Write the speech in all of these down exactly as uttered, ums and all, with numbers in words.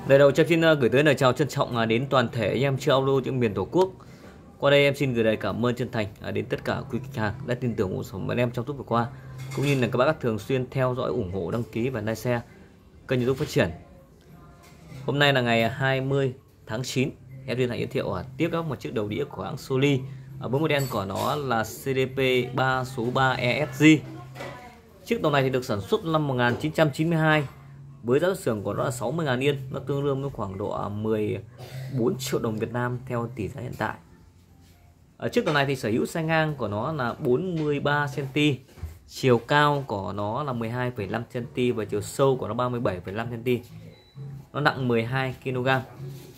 Lời đầu cho xin uh, gửi tới lời chào trân trọng uh, đến toàn thể anh em chơi auto trên miền Tổ quốc. Qua đây em xin gửi lời cảm ơn chân thành uh, đến tất cả quý khách hàng đã tin tưởng ủng hộ bọn em trong suốt vừa qua, cũng như là các bác thường xuyên theo dõi, ủng hộ, đăng ký và like share kênh YouTube Phát Triển. Hôm nay là ngày hai mươi tháng chín, em xin hãy giới thiệu uh, tiếp các một chiếc đầu đĩa của hãng Soli. Ở với model của nó là C D P ba số ba E S G. Chiếc đầu này thì được sản xuất năm một nghìn chín trăm chín mươi hai. Với giá xuất xưởng của nó là sáu mươi nghìn yên, nó tương đương với khoảng độ mười bốn triệu đồng Việt Nam theo tỷ giá hiện tại. Ở chiếc đầu này thì sở hữu xe ngang của nó là bốn mươi ba xăng ti mét, chiều cao của nó là mười hai phẩy năm xăng ti mét và chiều sâu của nó ba mươi bảy phẩy năm xăng ti mét. Nó nặng mười hai ki lô gam.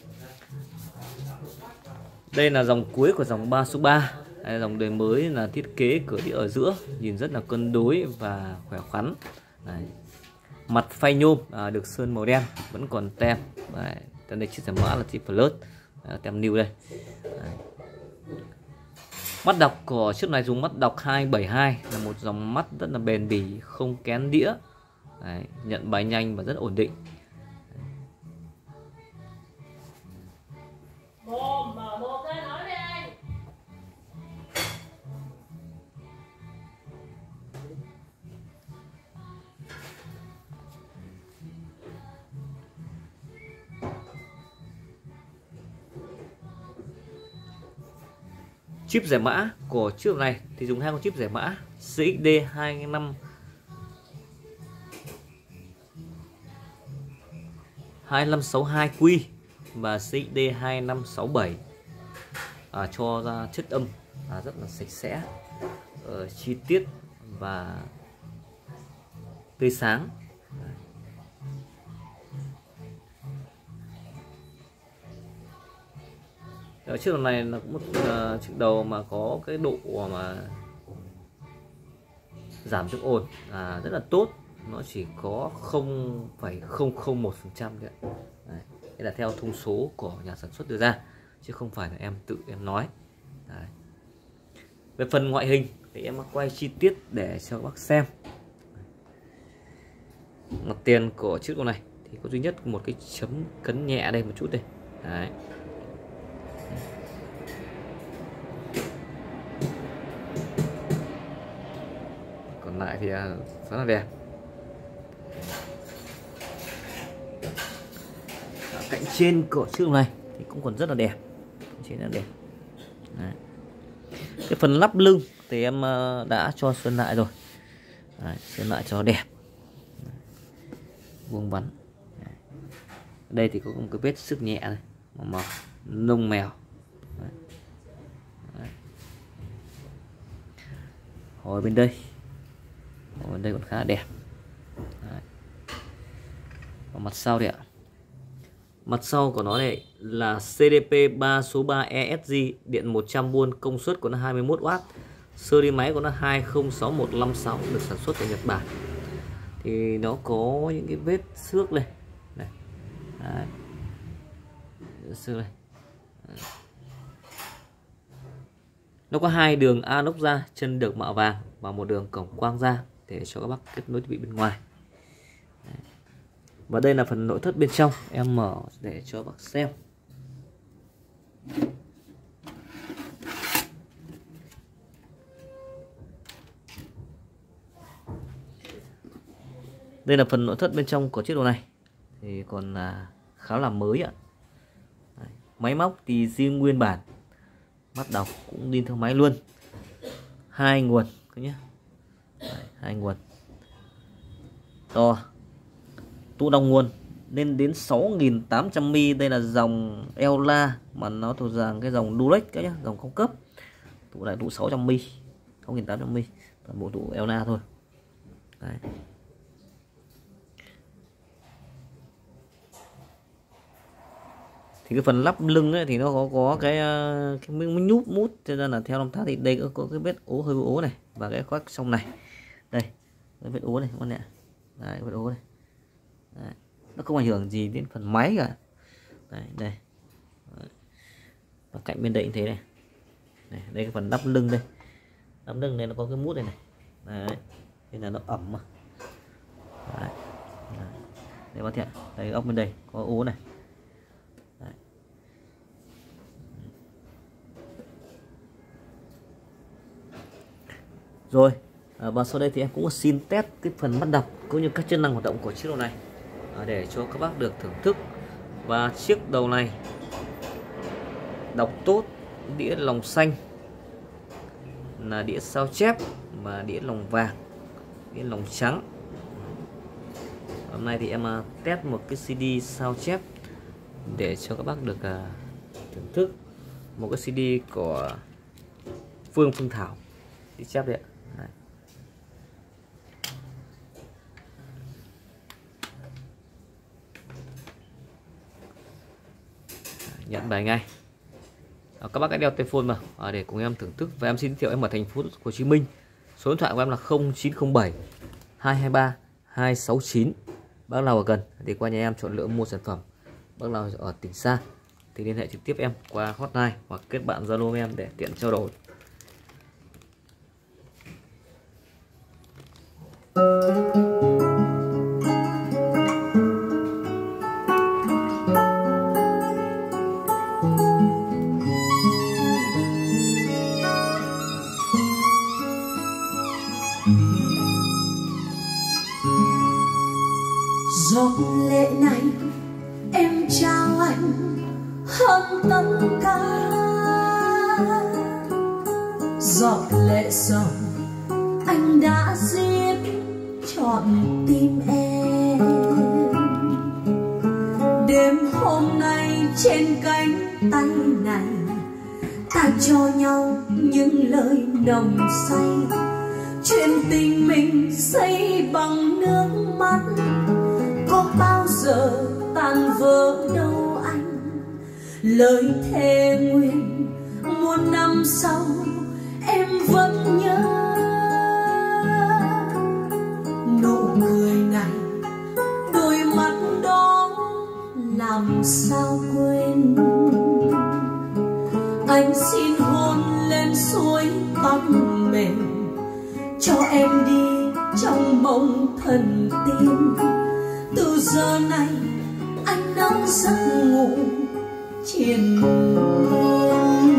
Đây là dòng cuối của dòng ba số ba. Đây là dòng đời mới, là thiết kế cửa đĩa ở giữa nhìn rất là cân đối và khỏe khoắn. Đấy. Mặt phay nhôm à, được sơn màu đen, vẫn còn tem. Đấy. Đây chiếc giải mã là chip Plus, à, tem new đây. Đấy. Mắt đọc của chiếc này dùng mắt đọc hai bảy hai, là một dòng mắt rất là bền bỉ, không kén đĩa. Đấy. Nhận bài nhanh và rất ổn định. Chip giải mã của chiếc này thì dùng hai con chip giải mã C X D hai năm hai năm sáu hai Q và C X D hai năm sáu bảy, à, cho ra chất âm à, rất là sạch sẽ, uh, chi tiết và tươi sáng. Ở chiếc đầu này là một uh, chiếc đầu mà có cái độ mà giảm tiếng ồn à, rất là tốt, nó chỉ có không phẩy không không một phần trăm đấy. Đây là theo thông số của nhà sản xuất đưa ra, chứ không phải là em tự em nói. Đấy. Về phần ngoại hình thì em quay chi tiết để cho các bác xem. Mặt tiền của chiếc đầu này thì có duy nhất một cái chấm cấn nhẹ đây một chút đây. Đấy. Còn lại thì rất là đẹp. Ở cạnh trên của chiếc này thì cũng còn rất là đẹp, trên là đẹp. Đấy. Cái phần lắp lưng thì em đã cho sơn lại rồi. Đấy, sơn lại cho đẹp. Vuông vắn. Đấy. Đây thì có một cái vết xước nhẹ này, màu màu lông mèo. Đấy. Đấy. Hồi bên đây, hồi bên đây còn khá là đẹp. Đấy. Và mặt sau đây ạ. Mặt sau của nó này là C D P ba số ba E S G, điện một trăm vôn, công suất của nó hai mươi mốt oát, series máy của nó hai không sáu một năm sáu, được sản xuất tại Nhật Bản. Thì nó có những cái vết xước này, này. Đấy. Xước này. Đấy. Nó có hai đường anoc ra, chân được mạ vàng và một đường cổng quang ra để cho các bác kết nối thiết bị bên ngoài. Đấy. Và đây là phần nội thất bên trong, em mở để cho bác xem. Đây là phần nội thất bên trong của chiếc đồ này, thì còn là khá là mới ạ. Đấy. Máy móc thì riêng nguyên bản, mắt đọc cũng đi theo máy luôn, hai nguồn các nhé. Đấy, hai nguồn to, tụ đong nguồn lên đến sáu nghìn tám trăm mi li. Đây là dòng Ella mà nó thuộc dạng cái dòng Durex các nhé, dòng cao cấp. Tụ lại tụ sáu trăm mi li, sáu nghìn tám trăm mi li, toàn bộ tụ Ella thôi. Đấy. Thì cái phần lắp lưng ấy thì nó có có cái cái miếng nhút mút, cho nên là theo năm tháng thì đây có, có cái vết ố, hơi ố này, và cái khoác trong này đây, cái vết ố này các bạn ạ. Đấy, vết ố này. Đấy. Nó không ảnh hưởng gì đến phần máy cả. Đây, đây. Đấy. Và cạnh bên đây cũng thế này. Đây, đây cái phần đắp lưng đây. Đắp lưng này nó có cái mút này này. Đấy. Đây là nó ẩm mà. Đấy. Đấy. Đây bác thiện. Đây ốc bên đây có ố này. Rồi, à, và sau đây thì em cũng xin test cái phần mắt đọc cũng như các chức năng hoạt động của chiếc đầu này à, để cho các bác được thưởng thức. Và chiếc đầu này đọc tốt, đĩa lòng xanh là đĩa sao chép và đĩa lòng vàng, đĩa lòng trắng. Hôm nay thì em uh, test một cái xê đê sao chép để cho các bác được uh, thưởng thức một cái xê đê của Phương Phương Thảo đi chép đấy. Đấy. Nhận bài ngay. À, các bác hãy đeo tai phone vào à, để cùng em thưởng thức. Và em xin giới thiệu em ở thành phố Hồ Chí Minh. Số điện thoại của em là không chín không bảy hai hai ba hai sáu chín. Bác nào ở gần thì qua nhà em chọn lựa mua sản phẩm. Bác nào ở tỉnh xa thì liên hệ trực tiếp em qua hotline hoặc kết bạn Zalo em để tiện trao đổi. Giọt lệ này em trao anh hơn tất cả, giọt lệ dòng anh đã giết trọn tim em. Đêm hôm nay trên cánh tay này ta cho nhau những lời nồng say, chuyện tình mình xây bằng nước mắt có bao giờ tan vỡ đâu anh. Lời thề nguyện muôn năm sau em vẫn nhớ, nụ cười này đôi mắt đó làm sao quên. Anh xin hôn lên suối tóc mềm cho em đi trong mộng thần tiên. Từ giờ này anh nắm giấc ngủ triền miên.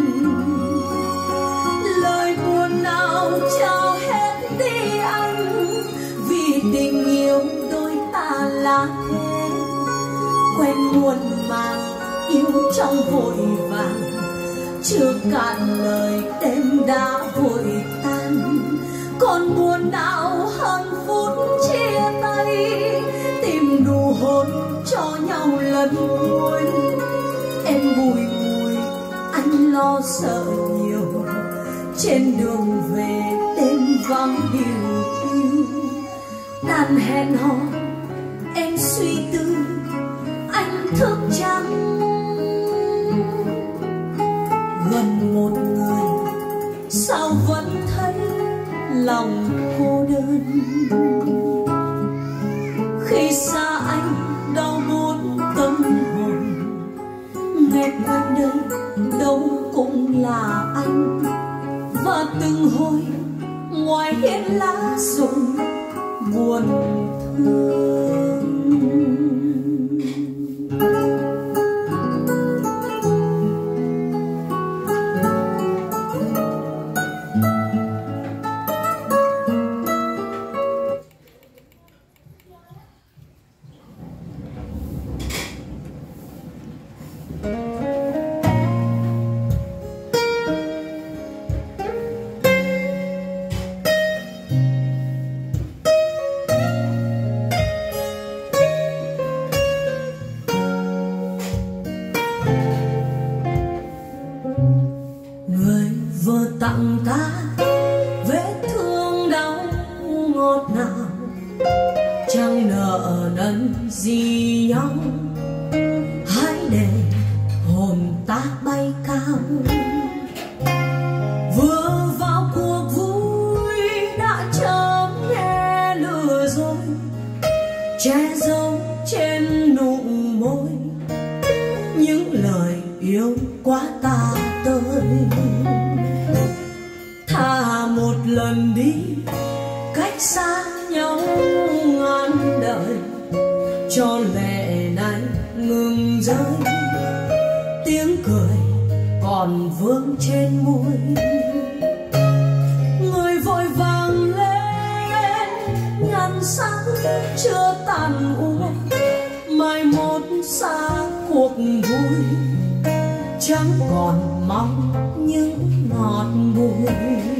Lời buồn nào trao hết đi anh, vì tình yêu đôi ta là thế. Quen muôn màng yêu trong vội vàng, chưa cạn lời đêm đã vội tan. Còn buồn nào hơn phút chia tay, tìm đủ hôn cho nhau lần cuối. Em bùi ngùi anh lo sợ nhiều, trên đường về đêm vắng điều hiu. Đàn hẹn hò em suy tư anh thức trắng, gần một người sao vẫn thấy lòng cô đơn. Khi xa anh đau buốt tâm hồn, nghe quanh đây đâu cũng là anh. Và từng hồi ngoài hiên lá rụng buồn thương. Tặng ta vết thương đau ngọt ngào, chẳng nợ nần gì nhau. Hãy để hồn ta bay cao, vừa vào cuộc vui đã chớm nghe lừa dối, che giấu trên nụ môi những lời yêu quá ta tơi. Thà một lần đi cách xa nhau ngàn đời, cho lệ này ngừng rơi, tiếng cười còn vương trên môi. Người vội sắc chưa tàn úa, mai một xa cuộc vui, chẳng còn mong những ngọt bùi.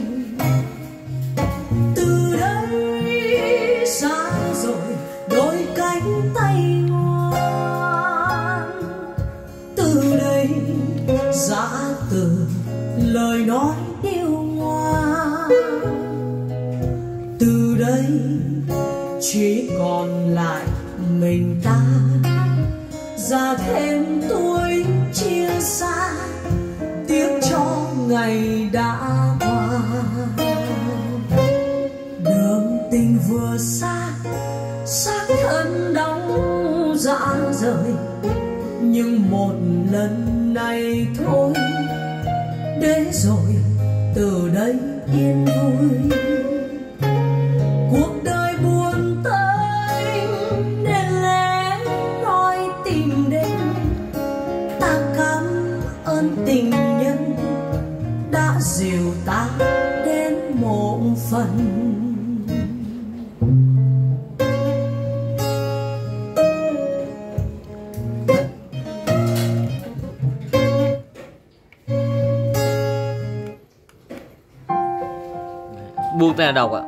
Từ đây xa rồi đôi cánh tay ngoan, từ đây giã từ lời nói điêu ngoa, từ đây chỉ còn lại mình ta, già thêm tuổi chia xa, tiếc cho ngày đã qua. Đường tình vừa xa, xác thân đau dã rời, nhưng một lần này thôi, để rồi từ đây yên vui. Cuộc đời buồn tênh nên lẽ nói tìm đến, ta cảm ơn tình nhân đã dìu ta đến một phần. Buông tay đọc ạ.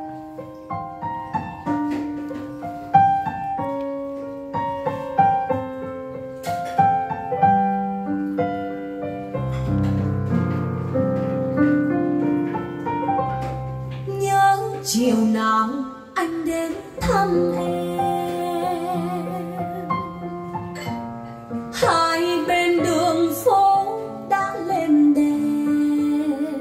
Nhớ chiều nào anh đến thăm em, hai bên đường phố đã lên đèn,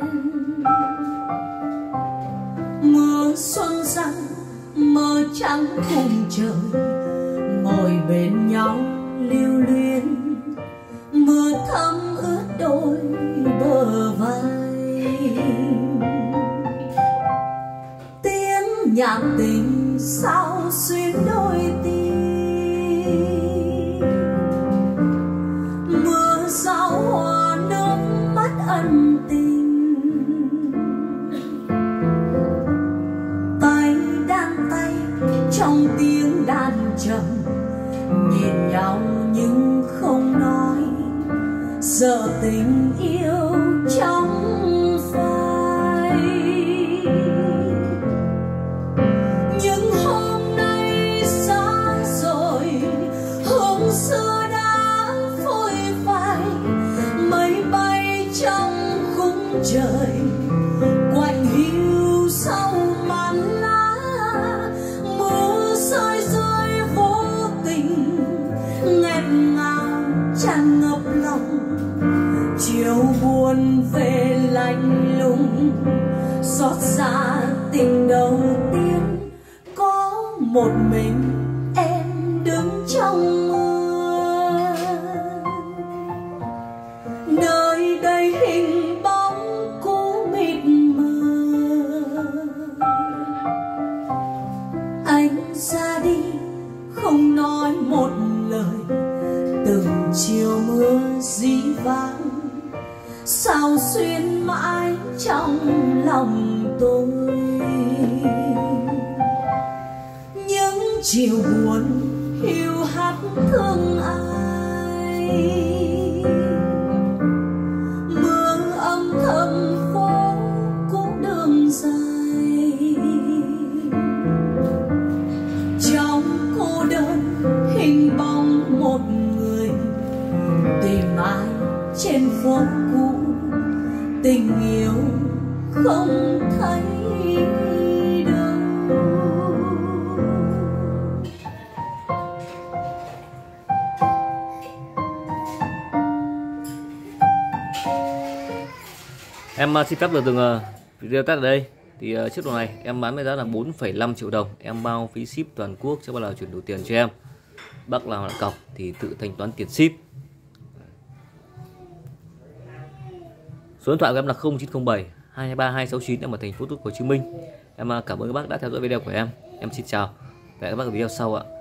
mưa xuân răng mơ trắng khung trời, ngồi bên nhau lưu luyến, mưa thấm ướt đôi bờ vai. Tiếng nhạc tình sao xuyên đôi tim, mưa sao hoa nước mắt ân tình. Tay đan tay trong tiếng đàn trầm, nhìn nhau nhưng không nói, sợ tình yêu trong phai. Nhưng hôm nay xa rồi, hôm xưa đã phôi phai, mây bay trong khung trời, quạnh hiu sau màn lá, mưa rơi rơi vô tình, nghẹn ngào tràn ngập lòng. Chiều buồn về lạnh lùng, xót xa tình đầu tiên, có một mình em đứng trong mưa. Nơi đây hình bóng cũ mịt mờ, anh ra đi không nói một lời, từng chiều mưa dĩ vãng sao xuyên mãi trong lòng tôi. Những chiều buồn hiu hắt thương ai, mưa âm thầm phố cũng đường dài, trong cô đơn hình bóng một người tìm ai trên phố cũ, tình yêu không thấy đâu. Em uh, xin phép được từng uh, video tắt ở đây. Thì uh, chiếc đồ này em bán với giá là bốn phẩy năm triệu đồng, em bao phí ship toàn quốc cho bác nào chuyển đủ tiền cho em. Bác nào là cọc thì tự thanh toán tiền ship. Số điện thoại của em là không chín không bảy hai hai ba hai sáu chín, em ở thành phố Hồ Chí Minh. Em uh, cảm ơn các bác đã theo dõi video của em. Em xin chào và hẹn gặp các bác ở video sau ạ.